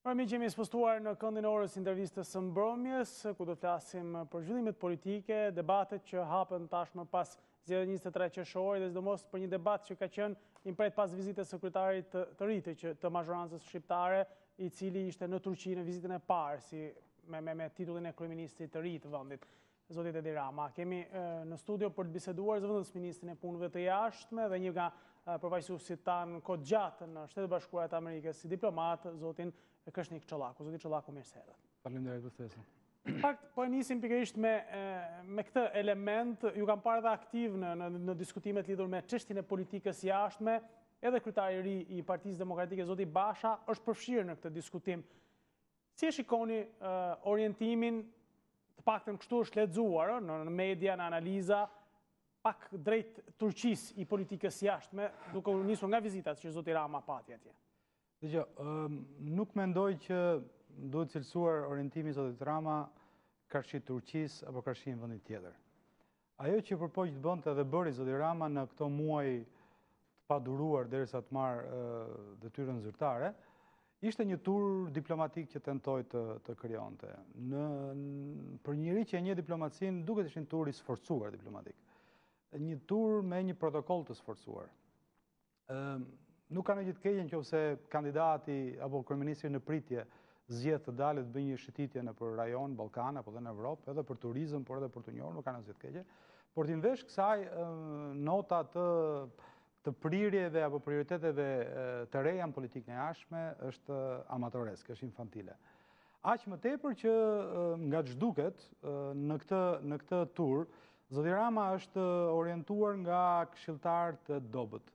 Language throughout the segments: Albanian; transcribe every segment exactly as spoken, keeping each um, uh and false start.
Mirë që jemi spostuar në këndin e orës intervistës së mbrëmjes, ku do të flasim për zhvillimet politike, debatet që hapen tashmë pas zgjedhjeve njëzet e tre qershori dhe sidomos për një debat që ka qenë impret pas vizitës së sekretarit të ri të mazhorancës shqiptare, i cili ishte në Turqi në vizitën e parë si me, me, me titullin e kryeministrit të ri të vendit, zotit Edi Rama. Kemi e, në studio për të biseduar zëvendës ministrin e punëve të jashtme dhe një nga përfaqësuesit tanë kohë gjatë në Shtetet Bashkuara të Amerikës si diplomat, zotin Kreshnik Collaku. Zoti Collaku, mirë se erdhët. Faleminderit për ftesën. Në fakt, po e nisim pikërisht me, me këtë element, ju kam parë dhe aktiv në, në, në diskutimet lidhur me çështjen e politikës jashtme, edhe kryetari i ri i Partisë Demokratike, zoti Basha, është përfshirë në këtë diskutim. Si e shikoni uh, orientimin, të paktën kështu është lexuar në, në media, në analiza, pak drejt Turqisë i politikës jashtme, duke u nisur nga vizitat që zoti Rama pati atje? Dgjoj, um, nuk mendoj që duhet cilësuar orientimi i zotit Rama karshi Turqisë apo karshi një vendi tjetër. Ajo që përpoq të bënte dhe bëri zoti Rama në këto muaj të paduruar derisa të marrë uh, detyrën zyrtare, ishte një tur diplomatik që tentoi të, të krijonte. Në, në për njëri që e njeh diplomacinë, duket ishte një tur i sforcuar diplomatik. Një tur me një protokoll të sforcuar. Um, Nuk ka në gjithë keqen nëse kandidati apo kryeministri në pritje zgjedh të dalë të bëjë një shëtitje në për rajon, Ballkan apo dhe në Evropë, edhe për turizëm, por edhe për të njohur, nuk ka në gjithë keqen. Por t'i vesh kësaj nota të të prirjeve apo prioriteteve të reja në politikën e jashtme është amatoreske, është infantile. Aq më tepër që nga ç'duket në këtë në këtë tur, zoti Rama është orientuar nga këshilltar të dobët.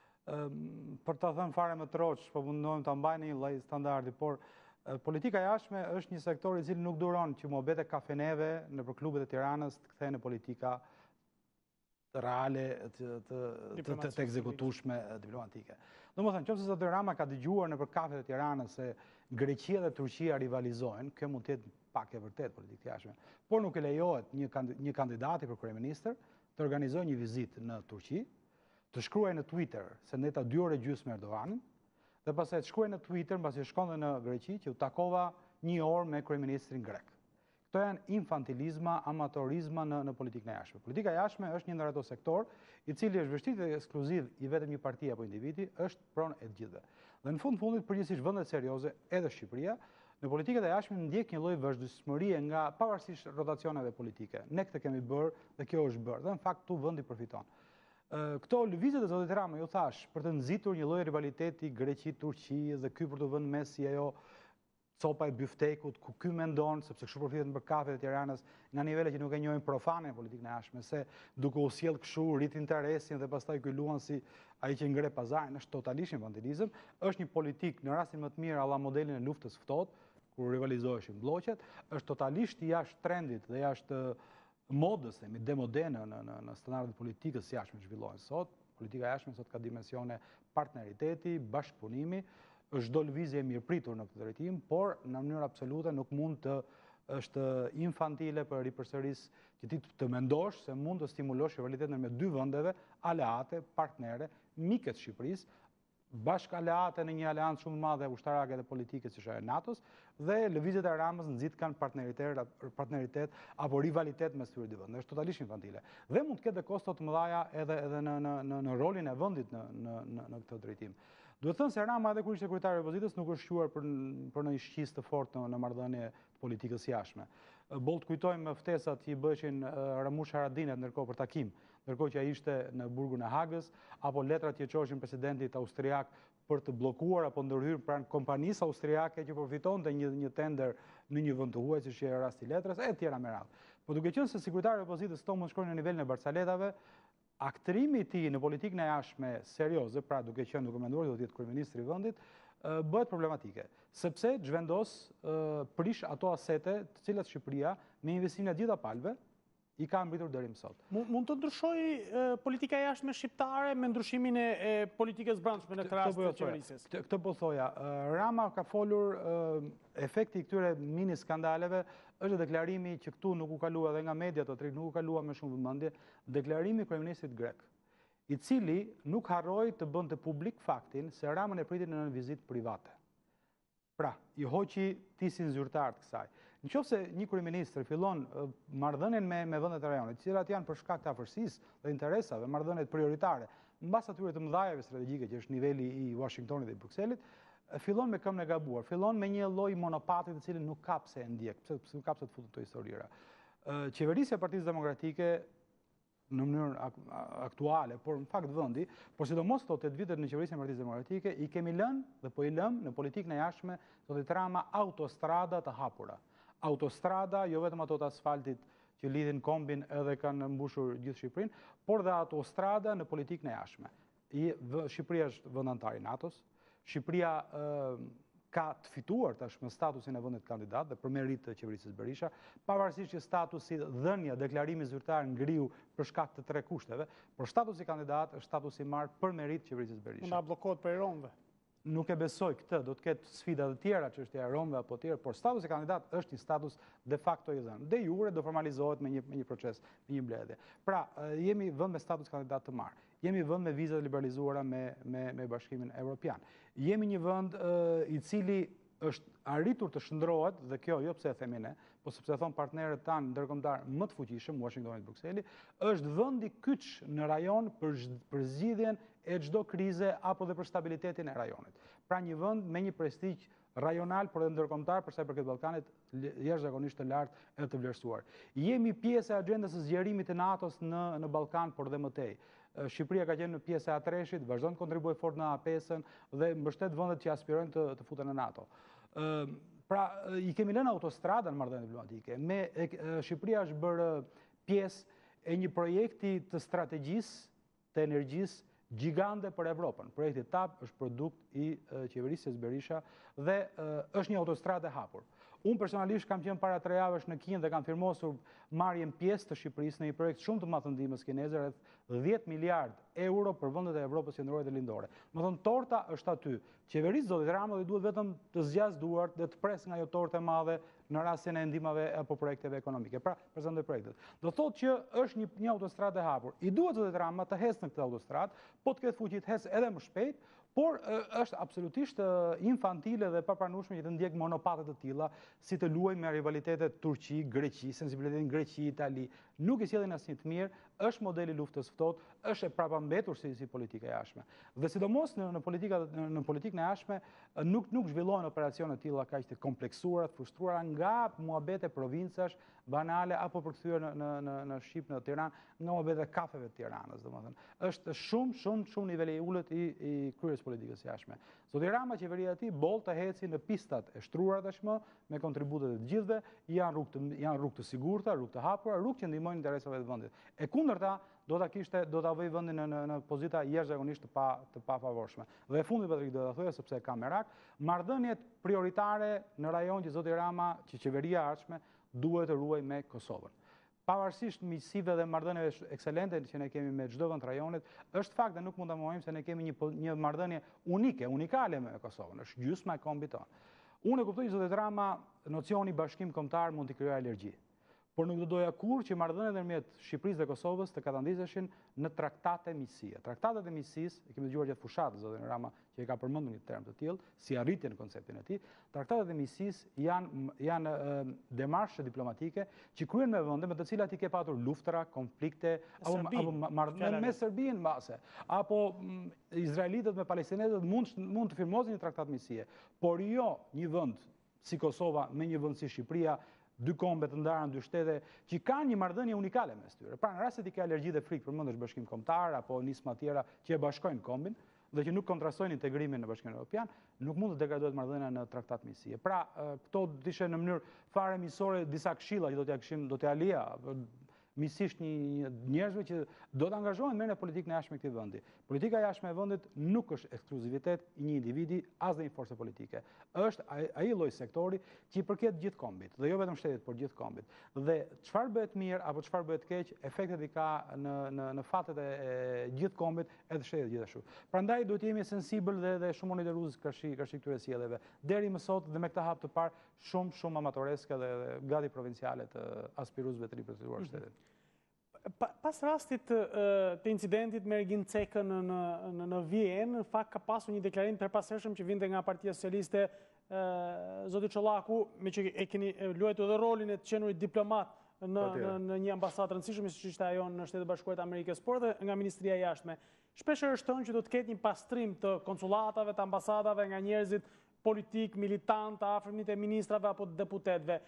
Për të thënë fare më troç, po mundohem ta mbaj në një lloj standardi, por politika jashtme është një sektor i cili nuk duron që muhabete kafeneve nëpër klubet e Tiranës të kthehen në politika reale të të, të, të, të ekzekutueshme diplomatike. Domethënë, nëse zoti Rama ka dëgjuar nëpër kafet e Tiranës se Greqia dhe Turqia rivalizojnë, kjo mund të jetë pak e vërtet politikë jashtme, por nuk e lejohet një, një kandidati për kryeministër të organizojë një vizitë në Turqi, të shkruaj në Twitter se ndeta dy orë gjysmë Erdoganin, dhe pastaj të shkruaj në Twitter mbasi shkonte në Greqi që u takova një orë me kryeministrin grek. Këto janë infantilizma, amatorizma në, në politikën e jashtme. Politika e jashtme është një ndër ato sektor i cili është vështirë dhe ekskluziv i vetëm një partie apo individi, është pronë e të gjithëve. Dhe në fund fundit përgjithsisht vendet serioze, edhe Shqipëria, në politikën e jashtme ndjek një lloj vazhdueshmërie nga pavarësisht rotacioneve politike. Ne këtë kemi bërë dhe kjo është bërë. Dhe në fakt tu vendi përfiton. Këto lëvizjet e zotit Rama, ju thash, për të nxitur një lloj rivaliteti Greqi-Turqi dhe ky për të vënë mes si ajo copa e byftekut, ku ky mendon, sepse kështu përfitet në kafet e Tiranës, nga nivele që nuk e njohin profane në politikën e jashtme, se duke u sjell kështu rrit interesin dhe pastaj ky luan si ai që ngre pazarin, është totalisht infantilizëm, është një politik në rastin më të mirë alla modelin e luftës ftohtë, ku rivalizoheshin blloqet, është totalisht i jashtë trendit dhe jashtë modës, themi, demodene në, në, në standardet politikës jashtme që zhvillohen sot. Politika jashtme sot ka dimensione partneriteti, bashkëpunimi, është çdo lëvizje e mirëpritur në këtë drejtim, por në mënyrë absolute nuk mund të është infantile për ripërsëris që ti të mendosh se mund të stimulosh rivalitetin me dy vendeve, aleate, partnere, miket Shqipërisë, bashkë aleate në një aleancë shumë madhe ushtarake dhe politike si është e NATO-s, dhe lëvizjet e Ramës nxit kanë partneritet, partneritet apo rivalitet mes këtyre dy vendeve. Është totalisht infantile. Dhe mund të ketë kosto të mëdha edhe edhe në në në, në rolin e vendit në në në, në këtë drejtim. Duhet thënë se Rama edhe kur ishte kryetari i opozitës nuk është quar për për një shqis të fortë në, në marrëdhënie të politikës jashtme. Boll të kujtojmë ftesat që i bëshin Ramush Haradinet ndërkohë për takim, ndërkohë që ai ishte në burgun e Hagës, apo letrat që çoheshin presidentit austriak për të bllokuar apo ndërhyrë pranë kompanisë austriake që përfitonte një një tender në një vend të huaj, siç është rasti i letrës, e tjera me radhë. Po duke qenë se si kryetari i opozitës këto mund shkojnë në nivelin e Barcaletave, aktrimi i tij në politikën e jashtme serioze, pra duke qenë duke menduar se do të jetë kryeministri i vendit, bëhet problematike, sepse zhvendos prish ato asete të cilat Shqipëria me investimin e gjitha palëve i ka mbritur deri më sot. Mund të ndryshojë politika jashtme shqiptare me ndryshimin e politikës brendshme në këtë rast të qeverisjes? Këtë po thoja, Rama ka folur, efekti i këtyre mini skandaleve është deklarimi që këtu nuk u kalua dhe nga media të trik nuk u kalua me shumë vëmendje, deklarimi i kryeministrit grek, i cili nuk harroi të bënte publik faktin se Ramën e pritin në një vizitë private. Pra, i hoqi tisin zyrtar të kësaj. Në qoftë se një kryeministër fillon marrëdhënien me, me vendet e rajonit, të cilat janë për shkak të afërsisë dhe interesave, marrëdhëniet prioritare, mbas atyre të mëdhajave strategjike që është niveli i Washingtonit dhe i Brukselit, fillon me këmbën e gabuar, fillon me një lloj monopati të cilin nuk ka pse e ndjek, pse nuk ka pse të futet këto historira. Qeverisja e Partisë Demokratike në mënyrë aktuale, por në fakt vendi, por sidomos këto tetë vitet në qeverisjen e Partisë Demokratike, i kemi lënë dhe po i lëmë në politikën e jashtme do të trama autostrada të hapura. Autostrada, jo vetëm ato të asfaltit që lidhin kombin edhe kanë mbushur gjithë Shqipërinë, por dhe autostrada në politikën e jashtme. Shqipëria është vend antar i NATO-s, Shqipëria ka të fituar tashmë statusin e vendit kandidat dhe për merit të qeverisë Berisha, pavarësisht që statusi dhënia, deklarimi zyrtar ngriu për shkak të tre kushteve, por statusi kandidat është statusi marrë për merit të qeverisë Berisha. Nga bllokohet për romëve. Nuk e besoj këtë, do të ketë sfida të tjera që është e romëve apo tjerë, por statusi kandidat është një status de facto i dhënë. De jure do formalizohet me një, me një proces, me një mbledhje. Pra, jemi vend me status kandidat të marrë. Jemi vend me vizat liberalizuara me, me, me Bashkimin Evropian. Jemi një vend uh, i cili është arritur të shndrohet, dhe kjo jo pse e themi ne, po sepse thon partnerët tanë ndërkombëtar më të fuqishëm, Washingtoni dhe Brukseli, është vendi kyç në rajon për, për zgjidhjen e çdo krize apo dhe për stabilitetin e rajonit. Pra një vend me një prestigj rajonal, por edhe ndërkombëtar për sa i përket Ballkanit, jashtëzakonisht të lartë e të vlerësuar. Jemi pjesë e agjendës së zgjerimit të NATO-s në, në Ballkan, por dhe më tej. Shqipëria ka qenë në pjesë e A tre-shit, vazhdon të kontribuojë fort në A pesën dhe mbështet vendet që aspirojnë të, të futen në NATO. Pra, i kemi lënë autostradën në marrëdhënie diplomatike. Me, e, Shqipëria është bërë pjesë e një projekti të strategjisë të energjisë gjigande për Evropën. Projekti T A P është produkt i qeverisë Berisha dhe është një autostradë e hapur. Unë personalisht kam qenë para tre javësh në Kinë dhe kam firmosur marrjen pjesë të Shqipërisë në një projekt shumë të madh të ndihmës kineze, rreth dhjetë miliard euro për vendet e Evropës qendrore dhe lindore. Do të thonë torta është aty. Qeverisë zotit Rama dhe duhet vetëm të zgjas duart dhe të pres nga ajo tortë e madhe në rastin e ndihmave apo projekteve ekonomike. Pra, prezantoj projektet. Do thotë që është një, një autostradë e hapur. I duhet zotit Rama të hes në këtë autostradë, po të ketë fuqi të hes edhe më shpejt, por është absolutisht infantile dhe papranueshme që të ndjek monopatet të tilla, si të luajë me rivalitetet Turqi, Greqi, sensibilitetin Greqi, Itali, nuk i sjellin asnjë të mirë, është modeli luftës ftohtë, është e prapambetur si, si politika e jashtme. Dhe sidomos në, në, politika, në, në politikën e jashtme nuk, nuk zhvillohen operacione të tilla kaq të kompleksuara, të frustruara nga muhabete provincash banale apo përkthyer në, në, në, në Shqip, në Tiranë, nga muhabete kafeve të Tiranës, domethënë. Është shumë, shumë, shumë niveli i ulët i, i kryes politikës jashtme. Zoti Rama, qeveria e tij, boll të heci në pistat e shtruara tashmë, me kontributet e të gjithëve, janë rrugë të, janë rrugë të sigurta, rrugë të hapura, rrugë që ndihmojnë interesave të vendit. E kundërta, do ta kishte, do ta vëj vendin në, në, në pozita jashtëzakonisht të pa të pafavorshme. Dhe e fundit Patrik do ta thoya sepse ka merak, marrëdhëniet prioritare në rajon që zoti Rama, që qeveria e ardhshme duhet të ruajë me Kosovën. Pavarësisht miqësive dhe marrëdhënieve ekselente që ne kemi me çdo vend të rajonit, është fakt dhe nuk mund ta mohojmë se ne kemi një një marrëdhënie unike, unikale me Kosovën. Është gjysma e kombit tonë. Unë e kuptoj që zoti Rama nocioni bashkim kombëtar mund të krijojë alergji. Por nuk do doja kur që marrëdhëniet ndërmjet Shqipërisë dhe Kosovës të katandizeshin në traktate miqësie. Traktatet e miqësisë, e kemi dëgjuar gjatë fushatës zotin Rama që e ka përmendur një term të tillë, si arritje në konceptin e tij. Traktatet e miqësisë janë janë demarshe diplomatike që kryen me vende me të cilat i ke patur luftra, konflikte, apo, apo marrëdhënie me Serbinë mbase, apo m, izraelitët me palestinezët mund mund të firmosin një traktat miqësie, por jo një vend si Kosova me një vend si Shqipëria, dy kombe të ndara në dy shtete që kanë një marrëdhënie unikale mes tyre. Pra në rast se ti ke alergji dhe frikë përmendesh bashkim kombëtar apo nisma të tjera që e bashkojnë kombin dhe që nuk kontrastojnë integrimin në Bashkimin Evropian, nuk mund të degradohet marrëdhënia në traktat miqësie. Pra, këto do të ishin në mënyrë fare miqësore disa këshilla që do t'ja kishim, do t'ja lija miqësisht një njerëzve që do të angazhohen merren në politikën e jashtme këtij vendi. Politika e jashtme e vendit nuk është ekskluzivitet i një individi as dhe një force politike. Është ai lloj sektori që i përket gjithë kombit, dhe jo vetëm shtetit, por gjithë kombit. Dhe çfarë bëhet mirë apo çfarë bëhet keq, efektet i ka në në në fatet e, e gjithë kombit edhe shtetit gjithashtu. Prandaj duhet jemi sensibël dhe dhe shumë monitorues karshi karshi këtyre sjelljeve. Deri më sot dhe me këtë hap të parë shumë shumë amatoreske dhe, dhe gati provinciale të aspiruesve të ripërfituar shtetin. Pas rastit të incidentit me Ergin Cekën në Vjenë, në fakt ka pasur një deklarim përpashershëm që vinte nga Partia Socialiste, zoti Collaku, me që e keni luajtur edhe rolin e të qenurit diplomat në një ambasadë rëndësishme, siç ishte ajo në Shtetet Bashkuara të Amerikës, por edhe nga Ministria e Jashtme. Shpesh është thënë që do të ketë një pastrim të konsulatave, të ambasadave nga njerëzit politik, militant, të afërmit e ministrave apo të deputetëve.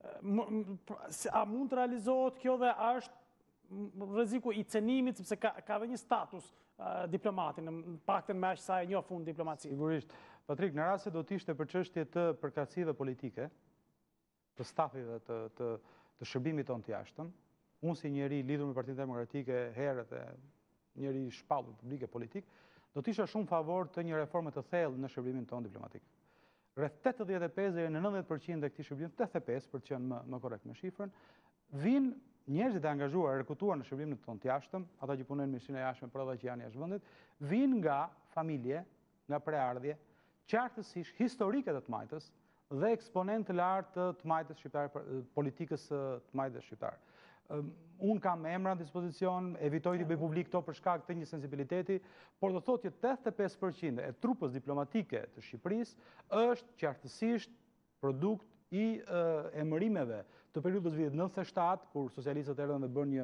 A mund të realizohet kjo dhe a është rreziku i cenimit, sepse ka dhe një status diplomatin, në paktën me aq sa e njoh fund diplomaci. Sigurisht. Patrik, në rast se do të ishte për çështje të përkatësive politike, të stafive të shërbimit tonë të jashtëm, unë si njeri lidhur me Partinë Demokratike herët e njeri shpallur publike politik, do të isha shumë favor të një reforme të thellë në shërbimin tonë diplomatik. Rreth tetëdhjetë e pesë deri në nëntëdhjetë përqind të këtij shërbimi, tetëdhjetë e pesë për të qenë më korrekt me shifrën, vinë njerëzit e angazhuar, rekutuar në shërbimin tonë të jashtëm, ata që punojnë në Ministrinë e Jashtme, por edhe që janë jashtë vendit, vinë nga familje, nga preardhje, qartësisht historike të të majtës dhe eksponent të lartë të majtës shqiptare, politikës të majtës shqiptare. Unë kam emra në dispozicion, evitoj të bëj publik këto për shkak të një sensibiliteti, por do thotë që tetëdhjetë e pesë përqind e trupës diplomatike të Shqipërisë është qartësisht produkt i emërimeve të periudhës vitit nëntëdhjetë e shtatë, kur socialistët erdhën dhe bën një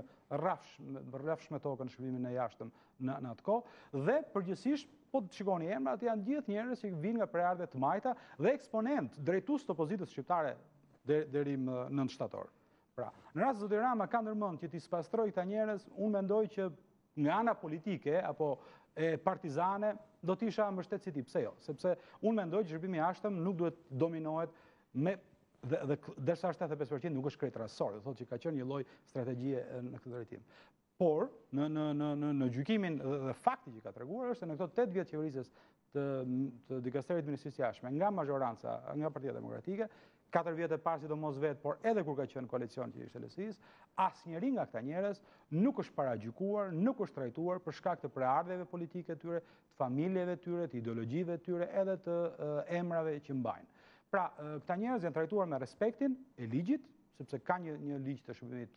rrafsh me tokën në shërbimin e jashtëm në atë kohë, dhe përgjithsisht po të shikoni emrat, janë gjithë njerëz që vinë nga preardhje të majta dhe eksponent drejtues të opozitës shqiptare deri më nëntë shtator. Pra, në rast se zoti Rama ka ndërmend që t'i spastroj këta njerëz, unë mendoj që nga ana politike apo e partizane do t'isha mbështet si ti. Pse jo? Sepse unë mendoj që shërbimi i jashtëm nuk duhet dominohet me dhe derisa është tetëdhjetë e pesë përqind nuk është krejt rastësor, do thotë që ka qenë një lloj strategjie në këtë drejtim. Por në në në në në gjykimin dhe fakti që ka treguar është se në këto tetë vjet qeverisjes të të dikasterit të Ministrisë së Jashtme nga mazhoranca, nga Partia Demokratike, katër vjet e parë sidomos vet, por edhe kur ka qenë koalicion që ishte L S I-s, asnjëri nga këta njerëz nuk është paragjykuar, nuk është trajtuar për shkak të preardhjeve politike të tyre, të familjeve të tyre, të ideologjive të tyre, edhe të emrave që mbajnë. Pra, këta njerëz janë trajtuar me respektin e ligjit, sepse ka një një ligj të shërbimit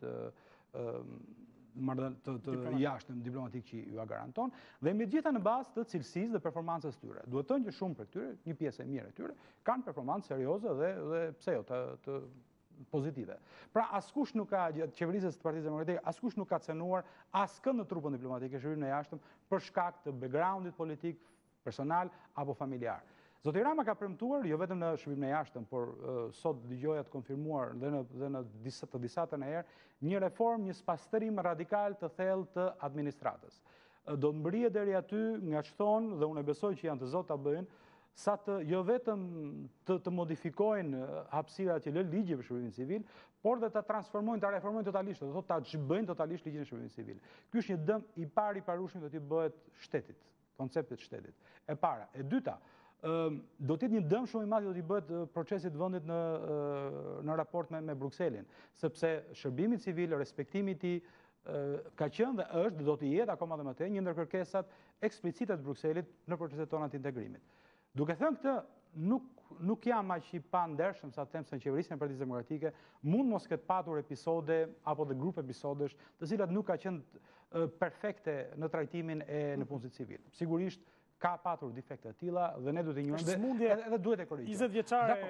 të jashtëm diplomatik që ju garanton, dhe me gjitha në bazë të cilësisë dhe performancës tyre. Duhet të thënë që shumë për këtyre, një pjesë e mirë e tyre, kanë performancë serioze dhe pse jo, të pozitive. Pra, askush nuk ka, qeverisës të Partisë Demokratike, askush nuk ka cenuar askënd në trupën diplomatike shërbimin e jashtëm për shkak të backgroundit politik, personal apo familjar. Zoti Rama ka premtuar, jo vetëm në shërbimin e jashtëm, por sot dëgjoja të konfirmuar dhe në të disatën e herë, një reformë, një spastrim radikal të thellë të administratës. Do të mbërrihet deri aty nga çton, dhe unë besoj që janë të zotë ta bëjnë, sa të jo vetëm të modifikojnë hapësirat që lë ligji për shërbimin civil, por dhe ta transformojnë, ta reformojnë totalisht, do thotë ta zhbëjnë totalisht ligjin e shërbimit civil. Ky është një dëm i parë i parushëm do t'i bëhet shtetit, konceptit shtetit. E para, e dyta, do të jetë një dëm shumë i madh do t'i bëhet procesit vendit në në raport me me Brukselin, sepse shërbimi civil, respektimi i tij ka qenë dhe është, do të jetë akoma dhe më tej një ndër kërkesat eksplicite të Brukselit në proceset tona të integrimit. Duke thënë këtë, nuk nuk jam aq i pandershëm sa të them se në qeverisjen e Partisë Demokratike mund mos ketë patur episode apo dhe grup episodesh, të cilat nuk ka qenë perfekte në trajtimin e në punësit civil. Sigurisht ka patur defekte të tilla dhe ne duhet të njohim edhe duhet e korrigjojmë. njëzet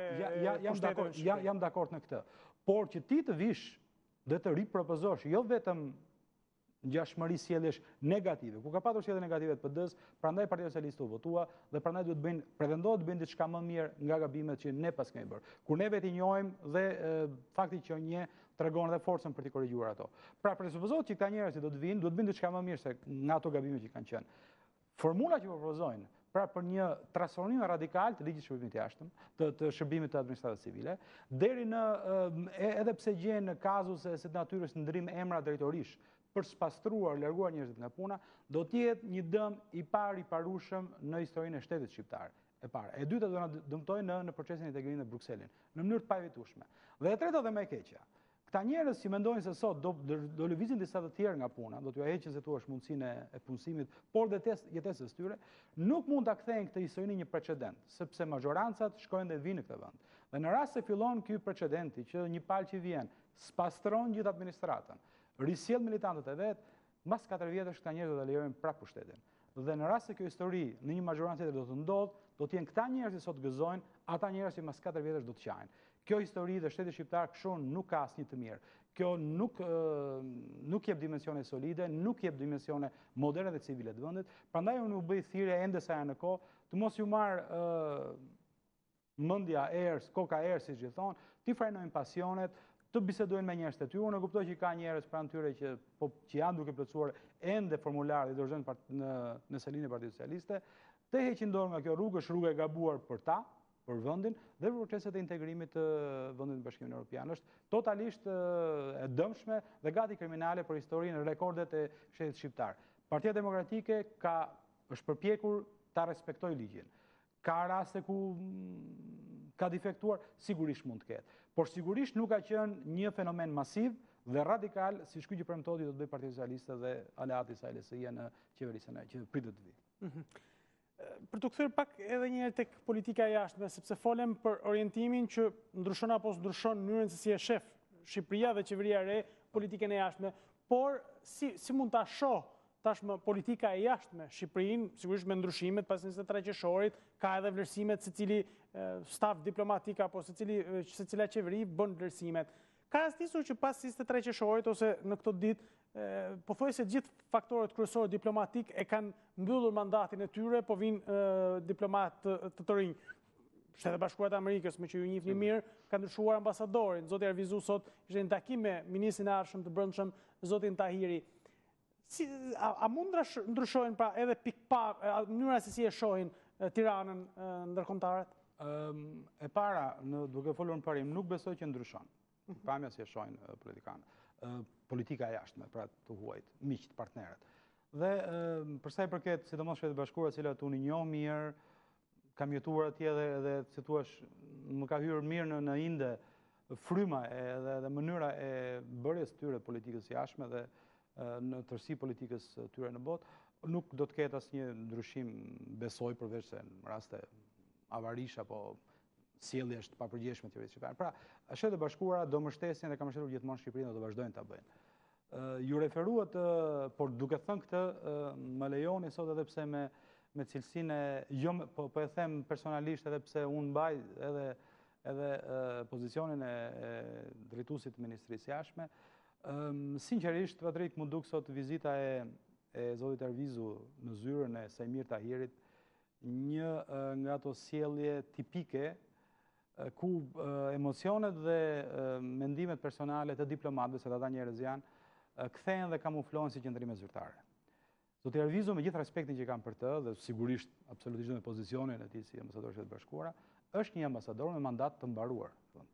vjeçare. Jam dakord në këtë. Por që ti të vish dhe të ripropozosh jo vetëm ngjashmëri sjelljesh negative, ku ka patur sjellje negative të P D-s, prandaj Partia Socialiste u votua dhe prandaj duhet bëjnë pretendohet të bëjnë diçka më mirë nga gabimet që ne pas kemi bërë. Kur ne vetë i njohim dhe fakti që një tregon edhe forcën për të korrigjuar ato. Pra presupozohet që këta njerëz që do të vinë, duhet të bëjnë diçka më mirë se nga ato gabime që kanë qenë. Formula që propozojnë pra për një transformim radikal të ligjit të shërbimit të jashtëm, të, të shërbimit të administratës civile, deri në edhe pse gjen në kazuse së natyrës ndrim emra drejtorish për spastruar, larguar njerëzit nga puna, do të jetë një dëm i parë i parushëm në historinë e shtetit shqiptar. E para. E dyta do na dëmtojë në në procesin e integrimit në Brukselin, në mënyrë të pavitueshme. Dhe e treta dhe më e keqja. Këta njerëz që mendojnë se sot do, do, do lëvizin disa të tjerë nga puna, do t'ju heqin se tu është mundësinë e, e punësimit, por dhe jetesës tyre, nuk mund ta kthejnë këtë historinë një precedent, sepse mazhorancat shkojnë dhe vinë në këtë vend. Dhe në rast se fillon ky precedenti që një palë që vjen, spastron gjithë administratën, risjell militantët e vet, mbas katër vjetësh këta njerëz do ta lejojnë prapë pushtetin. Dhe në rast se kjo histori në një mazhorancë tjetër do të ndodh, do të jenë këta njerëz që sot gëzojnë, ata njerëz që mbas katër vjetësh do të qajnë. Kjo histori dhe shteti shqiptar kështu nuk ka asnjë të mirë. Kjo nuk nuk jep dimensione solide, nuk jep dimensione moderne dhe civile të vendit. Prandaj unë u bëj thirrje ende sa janë në kohë, të mos ju marr mendja erës, koka erë siç i thon, ti frenojnë pasionet, të bisedojnë me njerëz të tyre. Unë kuptoj që ka njerëz pranë tyre që po që janë duke plotësuar ende formularë dhe dorëzojnë në në selinë e Partisë Socialiste, të heqin dorë nga kjo rrugë, është rrugë e gabuar për ta, për vendin dhe për proceset e integrimit të vendit në Bashkimin Evropian. Është totalisht e dëmshme dhe gati kriminale për historinë, rekordet e shtetit shqiptar. Partia Demokratike ka është përpjekur ta respektojë ligjin. Ka raste ku ka defektuar, sigurisht mund të ketë. Por sigurisht nuk ka qenë një fenomen masiv dhe radikal, si shky që premtoti do të bëjë Partia Socialiste dhe aleati i saj L S I-ja në qeverisën që pritet të vijë. Për të kthyer pak edhe një herë tek politika e jashtme, sepse folem për orientimin që ndryshon apo s'ndryshon mënyrën se si e shef Shqipëria dhe qeveria e re politikën e jashtme, por si si mund ta shoh tashmë politika e jashtme Shqipërinë, sigurisht me ndryshimet pas njëzet e tre qershorit, ka edhe vlerësimet secili staf diplomatik apo secili secila qeveri bën vlerësimet. Ka rastisur që pas njëzet e tre qershorit ose në këto ditë pothuajse gjithë faktorët kryesorë diplomatik e kanë mbyllur mandatin e tyre, po vinë diplomat të të rinj. Shtetet Bashkuara të Amerikës, me që ju njihni mirë, ka ndryshuar ambasadorin. Zoti Arvizu sot ishte në takim me ministrin e Arshëm të Brendshëm, zotin Tahiri. Si, a, a mund ndryshojnë pra edhe pikpak, mënyra se si e shohin Tiranën ndërkombëtarët? E para, në duke folur në parim, nuk besoj që ndryshon. Pamja si e shohin politikanë. Politika e jashtme, pra të huajt, miqt, partnerët. Dhe përsa i përket, sidomos Shtetet Bashkuara, të cilat unë i njoh mirë, kam jetuar atje dhe, dhe si thua, më ka hyrë mirë në, në inde fryma e, dhe, dhe mënyra e bërjes tyre politikës jashtme dhe në tërësi politikës tyre në botë, nuk do të ketë asnjë ndryshim, besoj, përveç se në raste avarish apo sjellje është papërgjeshme të shqiptarë. Pra, Shtetet Bashkuara do mbështesin dhe kanë mbështetur gjithmonë Shqipërinë dhe do vazhdojnë ta bëjnë. Ju referuat, por duke thënë këtë, më lejoni sot edhe pse me me cilësinë e jo po po e them personalisht edhe pse unë mbaj edhe edhe pozicionin e drejtuesit të Ministrisë Jashtme. Sinqerisht, Patrik, më duk sot vizita e e zotit Arvizu në zyrën e Sajmir Tahirit, një nga ato sjellje tipike ku emocionet dhe mendimet personale të diplomatëve, se ata njerëz janë, kthehen dhe kamuflohen si qendrime zyrtare. Zoti Arvizu, me gjithë respektin që kam për të, dhe sigurisht absolutisht me pozicionin e tij si ambasador i Shtetit Bashkuara, është një ambasador me mandat të mbaruar.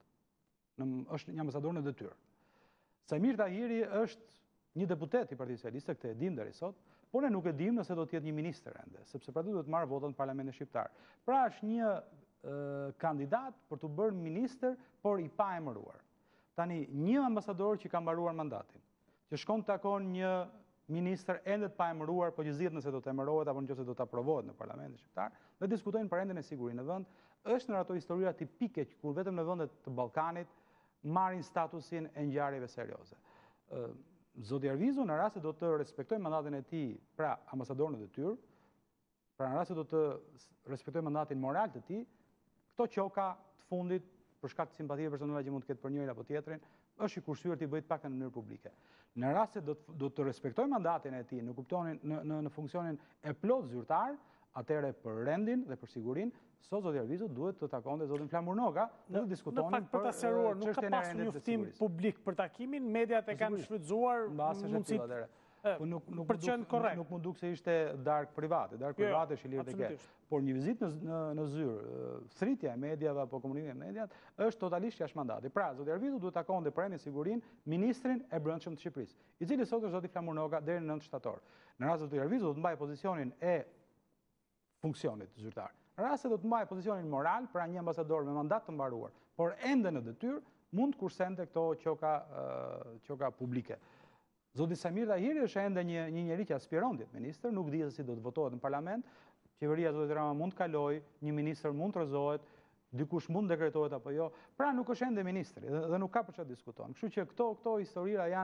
Është një ambasador në detyrë. Sajmir Tahiri është një deputet i Partisë Socialiste, këtë e dim deri sot, por ne nuk e dim nëse do të jetë një ministër ende, sepse pra duhet të marrë votat në Parlamentin Shqiptar. Pra është një kandidat për të bërë ministër, por i pa emëruar. Tani, një ambasador që ka mbaruar mandatin, që shkon të takon një ministër ende të pa emëruar, po që zgjidhet nëse do të emërohet apo nëse do të aprovohet në Parlamentin Shqiptar, dhe diskutojnë për rendin e sigurisë në vend, është në ato historia tipike që kur vetëm në vendet të Ballkanit marrin statusin e ngjarjeve serioze. Zoti Arvizu në rast se do të respektojë mandatin e tij, pra ambasador në detyrë, pra në rast se do të respektojë mandatin moral të tij, këto qoka të fundit për shkak të simpative personale që mund të ketë për njërin apo tjetrin, është i kursyer të i bëjë pak në mënyrë publike. Në rast se do të, do të respektojë mandatin e tij në kuptonin në, në, në funksionin e plot zyrtar, atëherë për rendin dhe për sigurinë, sot zoti Arvizu duhet të takonte zotin Flamurnoka dhe të diskutonin për çështjen nuk ka pasur njoftim publik për takimin, mediat e kanë shfrytëzuar mundësitë. Po nuk nuk nuk më duk se ishte darkë private, darkë private është i lirë të ketë. Por një vizitë në në zyrë, thritja e mediave apo komunikimi me mediat është totalisht jashtë mandati. Pra, zoti Arvizu duhet takonte për rendin sigurinë ministrin e brendshëm të Shqipërisë, i cili sot është zoti Flamurnoka deri në nëntë shtator. Në rast se zoti Arvizu do të mbajë pozicionin e funksionit zyrtar. Në rast se do të mbajë pozicionin moral, pra një ambasador me mandat të mbaruar, por ende në detyrë, mund të kursente këto qoka qoka publike. Zoti Sajmir Tahiri është ende një një njerëz që aspiron të jetë ministër, nuk di se si do të votohet në parlament. Qeveria e zotit Rama mund të kalojë, një ministër mund të rrezohet, dikush mund dekretohet apo jo. Pra nuk është ende ministri dhe, dhe nuk ka për çfarë diskuton. Kështu që këto këto historira janë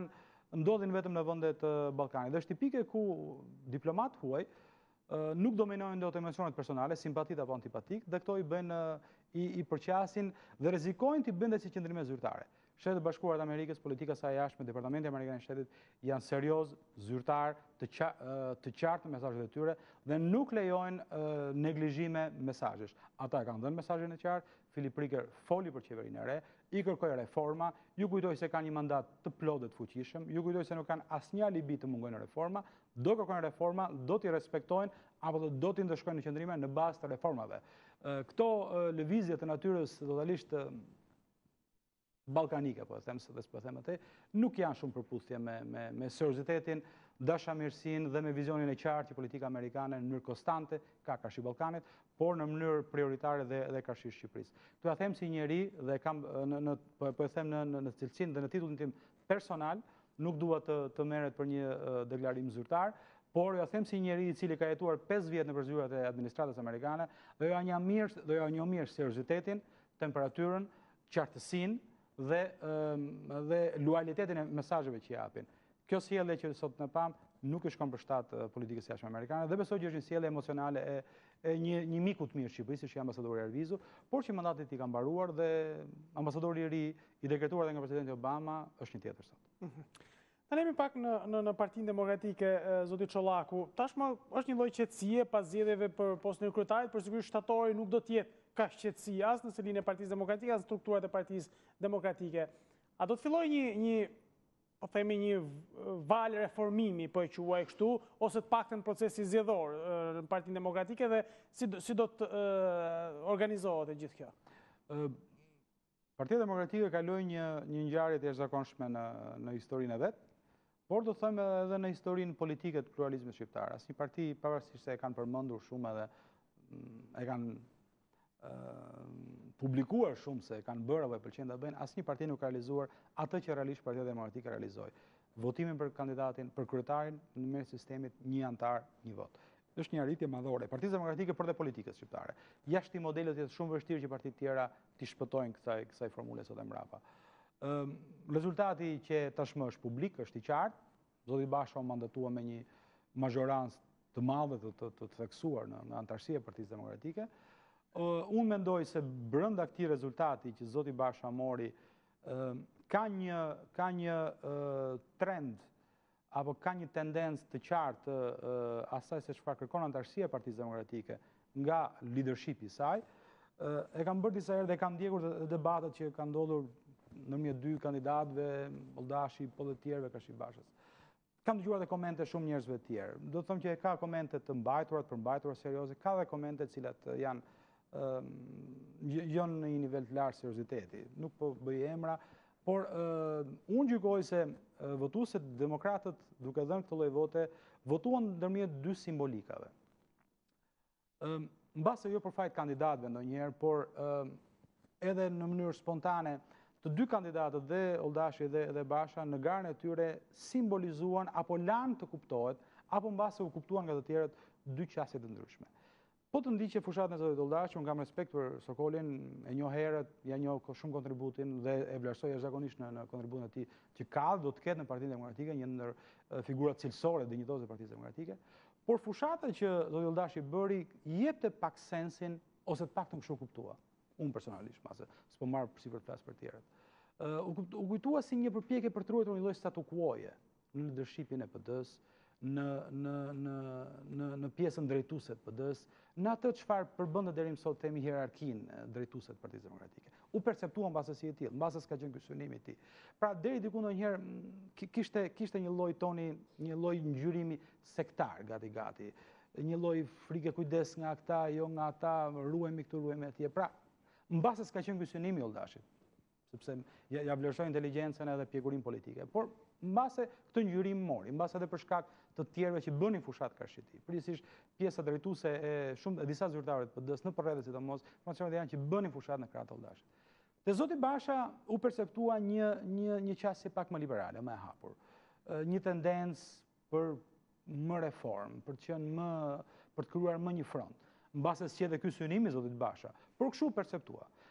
ndodhin vetëm në vendet e Ballkanit. Dhe është tipike ku diplomat huaj nuk dominojnë dot emocionet personale, simpatit apo antipatik, dhe këto i bën i, i përqasin dhe rrezikojnë të bënden si qëndrime zyrtare. Shtetet Bashkuara të Amerikës, politika saj e jashtme, Departamenti Amerikan i Shtetit janë serioz, zyrtar, të, qa, të qartë në mesazhet e tyre dhe nuk lejojnë uh, neglizhime mesazhesh. Ata e kanë dhënë mesazhin e qartë, Filip Riker foli për qeverinë e re, i kërkoi reforma, ju kujtoi se kanë një mandat të plotë dhe të fuqishëm, ju kujtoi se nuk kanë asnjë alibi të mungojnë reforma, do kërkojnë reforma, do t'i respektojnë apo do t'i ndëshkojnë në qëndrime në bazë të reformave. Këto lëvizje të natyrës totalisht ballkanike, po e them se po e them atë, nuk janë shumë përputhje me me me seriozitetin, dashamirësinë dhe me vizionin e qartë që politika amerikane në mënyrë konstante ka karshi Ballkanit, por në mënyrë prioritare dhe dhe karshi Shqipërisë. Këtu ja them si njeri dhe kam në, në po, po e them në në, në cilësinë dhe në titullin tim personal, nuk dua të të merret për një uh, deklarim zyrtar, por ja them si njeri i cili ka jetuar pesë vjet në zyrat e administratës amerikane dhe ja një mirë dhe ja një mirë seriozitetin, temperatyrën, qartësinë dhe um, dhe lojalitetin e mesazheve që japin. Kjo sjellje që sot në pam nuk i shkon për shtat uh, politikës jashtme amerikane dhe besoj që është një sjellje emocionale e, e një, një miku të mirë Shqipërisë, që ambasadori Ervizu, por që mandatit i ka mbaruar dhe ambasadori i ri i dekretuar dhe nga presidenti Obama është një tjetër sot. Mm-hmm. Kalemi pak në, në, në Partinë Demokratike, zoti Collaku. Tashmë është një lloj qetësie pas zgjedhjeve për postën e kryetarit, por sigurisht shtatori nuk do të jetë kaq qetësi as në selinë e Partisë Demokratike, as në strukturat e Partisë Demokratike. A do të fillojë një, një po themi një valë reformimi, po e quaj kështu, ose të paktën procesi zgjedhor në Partinë Demokratike dhe si, si do të uh, organizohet e gjithë kjo? Uh, Partia Demokratike kaloi një, një ngjarje të jashtëzakonshme në, në historinë e vet, por do them edhe në historinë politike të pluralizmit shqiptar. Asnjë parti, pavarësisht se e kanë përmendur shumë edhe e kanë uh, publikuar shumë se kanë bërë apo e pëlqen ta bëjnë, asnjë parti nuk ka realizuar atë që realisht Partia Demokratike realizoi. Votimin për kandidatin, për kryetarin në mes sistemit një antar, një vot. Është një arritje madhore. Partia Demokratike për dhe politikës shqiptare. Jashtë i modelet jetë shumë vështirë që partitë tjera t'i shpëtojnë kësaj, kësaj formule sot e mbrapa. Um, rezultati që tashmë është publik, është i qartë. Zoti Basha u mandatua me një mazhorancë të madhe të, të, të theksuar në, në antarësi e Partisë Demokratike. Uh, unë mendoj se brenda këtij rezultati që zoti Basha mori, uh, ka një, ka një uh, trend apo ka një tendencë të qartë uh, asaj se çfarë kërkon antarësia e Partisë Demokratike nga leadershipi i saj. Uh, e kam bërë disa herë dhe kam ndjekur debatet që kanë ndodhur ndërmjet dy kandidatëve, Oldashi, po dhe tjerëve Kreshnik Bashës. Kam dëgjuar dhe komente shumë njerëzve të tjerë. Do të them që ka komente të mbajtura, të përmbajtura serioze, ka dhe komente të cilat janë uh, janë në një nivel të lartë serioziteti. Nuk po bëj emra, por uh, unë gjykoj se uh, votuesit demokratët, duke dhënë këtë lloj vote, votuan ndërmjet dy simbolikave. Uh, mbase jo për fajt kandidatëve ndonjëherë, por uh, edhe në mënyrë spontane, të dy kandidatët dhe Oldashi dhe, dhe Basha në garën e tyre simbolizuan apo lanë të kuptohet, apo mbase u kuptuan nga të tjerët dy qasje të ndryshme. Po të ndiqe fushatën e zotit Oldashi, unë kam respekt për Sokolin, e njoh herët, ja njoh shumë kontributin dhe e vlerësoj jashtëzakonisht në, në kontributin e tij që ka do të ketë në Partinë Demokratike, një ndër figurat cilësore dhe dinjitose të Partisë Demokratike, por fushata që zoti Oldashi bëri jepte pak sensin ose të paktën kështu kuptua. Unë personalisht, mase s'po marr si për të flas për tjerët. Uh, u kujtua si një përpjekje për të ruajtur një lloj statu quo-je në leadershipin e P D-s, në në në në në pjesën drejtuese të P D-s, në atë çfarë përbënte deri më sot themi hierarkinë drejtuese të Partisë Demokratike. U perceptuan mbase si e tillë, mbase s'ka qenë ky synimi i tij. Pra deri diku ndonjëherë kishte kishte një lloj toni, një lloj ngjyrimi sektar gati gati, një lloj frike kujdes nga këta, jo nga ata, ruhemi këtu, ruhemi atje. Pra mbase s'ka qenë ky synimi i Oldashit, sepse ja, ja vlerësoj inteligjencën edhe pjekurinë politike. Por mbase këtë ngjyrim mori, mbase edhe për shkak të tjerëve që bënin fushat karshi tij. Përgjithsisht pjesa drejtuese e shumë e disa zyrtarëve të P D-s në përrethje sidomos, informacionet janë që bënin fushat në krah të Oldashit. Te zoti Basha u perceptua një një një qasje pak më liberale, më e hapur. Një tendencë për më reform, për të qenë më për të krijuar më një front. Mbase s'qe dhe ky synim i zotit Basha, por kështu perceptua.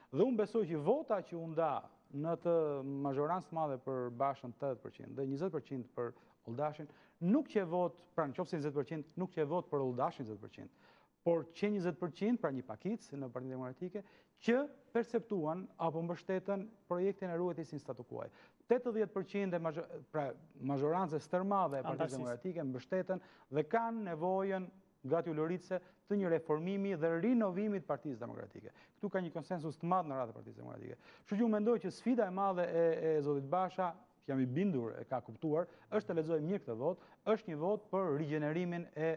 Dhe unë besoj që vota që unë da në të mazhorancë madhe për Bashën tetëdhjetë përqind dhe njëzet përqind për Uldashin, nuk që vot, pra në qoftë se njëzet përqind, nuk që vot për Uldashin njëzet përqind, por që njëzet përqind, pra një pakicë në Partinë Demokratike, që perceptuan apo mbështetën projektin e ruajtjes statu quo. tetëdhjetë përqind e pra mazhorancës tërmadhe e Partisë Demokratike mbështetën dhe kanë nevojën gati ullëritse të një reformimi dhe rinovimit Partisë Demokratike. Këtu ka një konsensus të madh në radhë e Partisë Demokratike. Kështu që unë mendoj që sfida e madhe e, e zotit Basha, që jam i bindur e ka kuptuar, është të lexojë mirë këtë votë, është një votë për rigjenerimin e,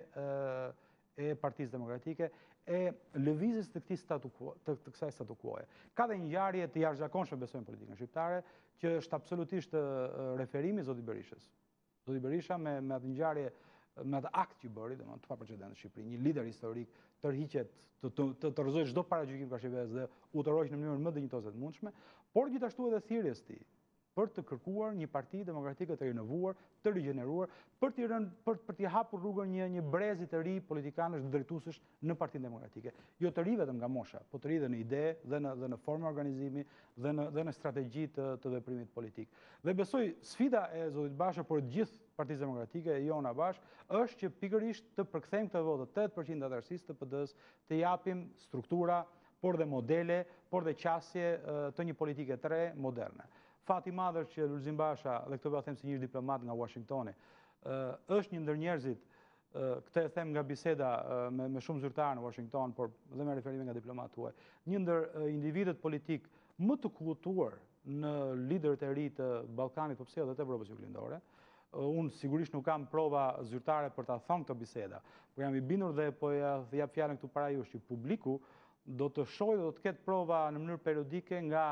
e Partisë Demokratike, e lëvizjes të këtij statu quo, të, të kësaj statu quo-je. Ka dhe një ngjarje të jashtëzakonshme besojmë politikën shqiptare, që është absolutisht referimi zotit Berishës. Zoti Berisha me, me atë ngjarje, me atë akt që bëri, domethënë të paprecedent në Shqipëri, një lider historik tërhiqet, të të, të, të rrëzojë çdo paragjykim ka shqiptarës dhe u tërhoq në mënyrën më dinjitoze të mundshme, por gjithashtu edhe thirrjes tij për të kërkuar një parti demokratike të rinovuar, të rigjeneruar, për t'i rënë, për, për t'i hapur rrugën një, një brezi të ri politikanësh dhe drejtuesësh në Partinë Demokratike. Jo të ri vetëm nga mosha, po të ri dhe në ide, dhe në, dhe në formë organizimi, dhe në, dhe në strategji të, të veprimit politik. Dhe besoj sfida e zotit Basha për gjithë Partisë Demokratike e jona bashkë, është që pikërisht të përkthejmë këtë votë tetëdhjetë përqind anëtarësisë të P D-s, të japim struktura, por dhe modele, por dhe qasje të një politike të re, moderne. Fati madhër që Lulzim Basha, dhe këtë bëhem si një diplomat nga Washingtoni, është një ndër njerëzit, këtë e them nga biseda me, me shumë zyrtarë në Washington, por dhe me referime nga diplomat tuaj, një ndër individet politik më të kultuar në liderët e ri të Ballkanit, po pse edhe të Evropës Juglindore. Unë sigurisht nuk kam prova zyrtare për ta thënë këtë biseda, por jam i bindur dhe po jap fjalën këtu para jush që publiku do të shojë dhe do të ketë prova në mënyrë periodike nga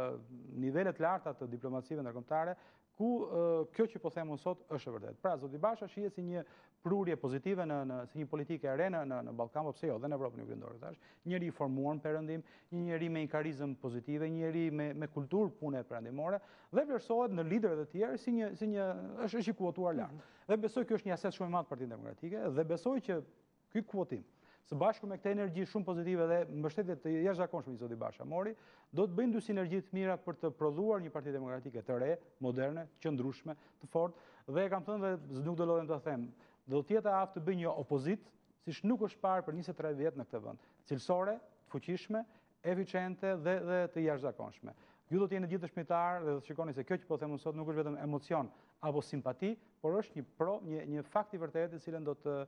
nivelet larta të diplomacive ndërkombëtare, ku kjo që po them unë sot është e vërtetë. Pra, zoti Basha shihet si një prurje pozitive në, në si një politike e re në, në, në Ballkan, po pse jo, dhe në Evropën Juglindore tash. Njëri i formuar në perëndim, një njeri me një karizëm pozitive, një njeri me, me kulturë pune perëndimore, dhe vlerësohet në liderët e tjerë si një, si një është është i kvotuar lart. Dhe besoj kjo është një aset shumë i madh Partinë Demokratike, dhe besoj që ky kvotim së bashku me këtë energji shumë pozitive dhe mbështetje të jashtëzakonshme që zoti Basha mori, do të bëjnë dy sinergji të mira për të prodhuar një parti demokratike të re, moderne, të qëndrueshme, të fortë, dhe e kam thënë dhe nuk do lodhem ta them, do të jetë aftë të bëjë një opozitë, siç nuk është parë për njëzet e tre vjet në këtë vend, cilësore, të fuqishme, eficiente dhe, dhe të jashtëzakonshme. Ju do të jeni gjithë dëshmitar dhe do të shikoni se kjo që po them unë sot nuk është vetëm emocion apo simpati, por është një pro, një, një fakt i vërtetë i cilën do të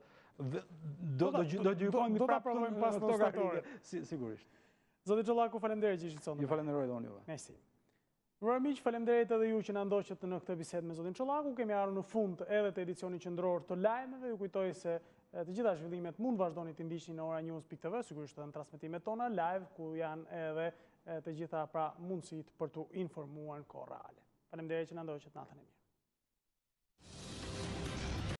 do do do gjykojmë prapë pas në statore. Sigurisht. Zoti Collaku, faleminderit që ishit sonë. Ju falenderoj dhe unë juve. Merci. Nderuar miq, faleminderit edhe ju që na ndoqët në këtë bisedë me zotin Collaku. Kemi ardhur në fund edhe të edicionit qendror të lajmeve. Ju kujtoj se të gjitha zhvillimet mund vazhdoni të ndiqni në ora news pikë tv, sigurisht edhe në transmetimet tona live ku janë edhe të gjitha pra mundësit për të informuar në kohë reale. Faleminderit që na ndoqët, natën e mirë.